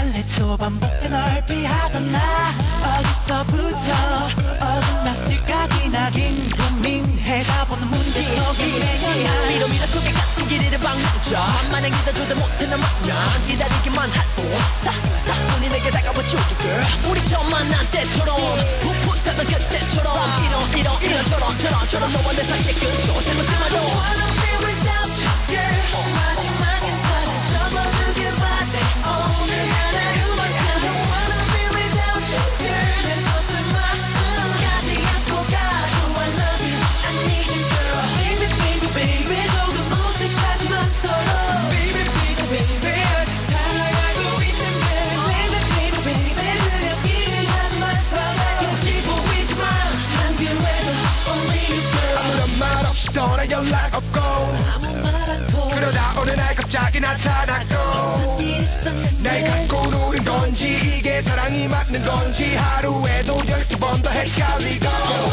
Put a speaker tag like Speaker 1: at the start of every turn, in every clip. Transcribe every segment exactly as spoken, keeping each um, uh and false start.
Speaker 1: 갈래 또 반복돼 널 피하던 나 어디서부터 어긋났을까 기나긴 고민해가 보는 문제 속에 매여나
Speaker 2: 미로 미로 속에 갇힌 길이를 방랑쳐 만만한 기다려도 못해 난 마냥 기다리기만 할뿐 싹싹 눈이 내게 다가와 줄게 girl 우리 처음 만난 때처럼 풋풋하던 그때처럼 이런 이런 이런 저런 저런 저런 너와 내 사이의 끝초 세우지 마요
Speaker 1: I don't wanna be without you girl 마지막 인사를 접어두길 바래 오늘 하나로만 I don't wanna be without you girl 내 서툴 마음까지 안고 가줘 I love you I need you girl baby baby baby 조금 어색하지만 서로 baby baby baby 아직 살아가고 있는데 baby baby baby 느려기는 하지만 살아가지 보이지만 난 필요해도 only you girl
Speaker 3: 아무런 말 없이 떠나 연락 없고
Speaker 1: 아무 말 않고
Speaker 3: 그러다 어느 날 갑자기 나타났고
Speaker 1: 무슨 일 있었는데
Speaker 3: 날 갖고 노는 건지 이게 사랑이 맞는 건지 하루에도 열두 번 더 헷갈리고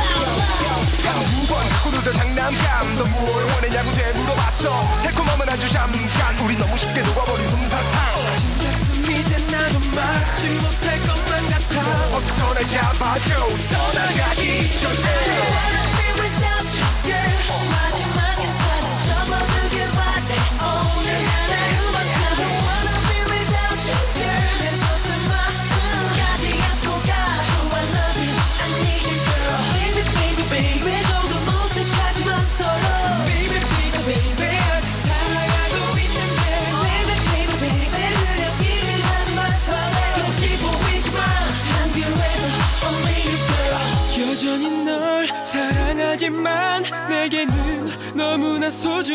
Speaker 3: 한 두 번 갖고 놀던 장난감 너 뭘 원했냐고 되물어봤어 달콤함은 아주 잠깐 우리 너무 쉽게 녹아버린 솜사탕
Speaker 1: 숨이 이제 나도 막지 못할 것만 같아
Speaker 3: 어서 날 잡아줘 떠나가기 전에
Speaker 1: I don't wanna be without you girl 마지막 인사를 접어두길 바래 오늘 하나로만 I don't wanna be without you girl 내 서툴 마음까지 안고 가줘 I love you I need you girl baby baby baby 조금 어색하지만 서로 baby baby baby 아직 살아가고 있는데 baby baby baby 느려기는 하지만 살아가지 보이지만 난 필요해도 only you girl
Speaker 4: 여전히 널 사랑하지만 내게는 너무나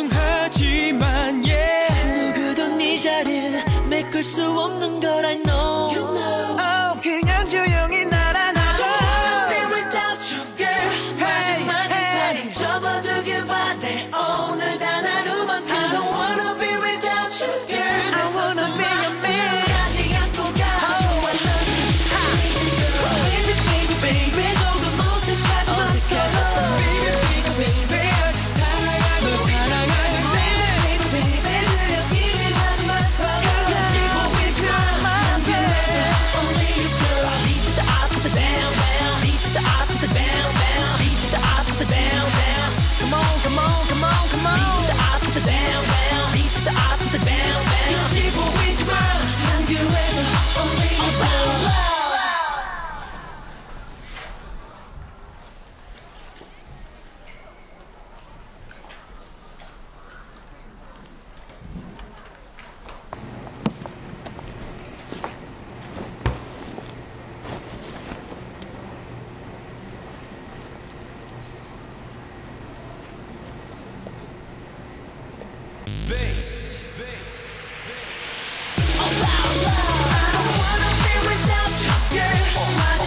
Speaker 4: 소중하지만 yeah
Speaker 1: 누구도 네 자리를 메꿀 수 없는 걸 I know, you know.
Speaker 4: oh, 그냥 조용히 날 안아줘
Speaker 1: I don't wanna be without you girl 마지막 인사를 접어두길 바래 오늘 단 하루만큼 I don't wanna be without you girl
Speaker 4: I wanna be your man
Speaker 1: 까지 안고 가줘 I love you I need you girl baby baby baby 조금 어색하지만 서로 baby baby baby 아직 살아가고
Speaker 4: 사랑하지
Speaker 1: baby baby baby 느려기는 하지만 살아가지 보이지만 난 필요해 only you girl
Speaker 2: Beat to the up to the down down Beat to the up to the down down Beat to the up to the down down Come on come on come on come on Beat to the up to the down down Beat to the up to the down down
Speaker 1: 빛이 보이지만 난 필요해도 only you girl I don't wanna be without you girl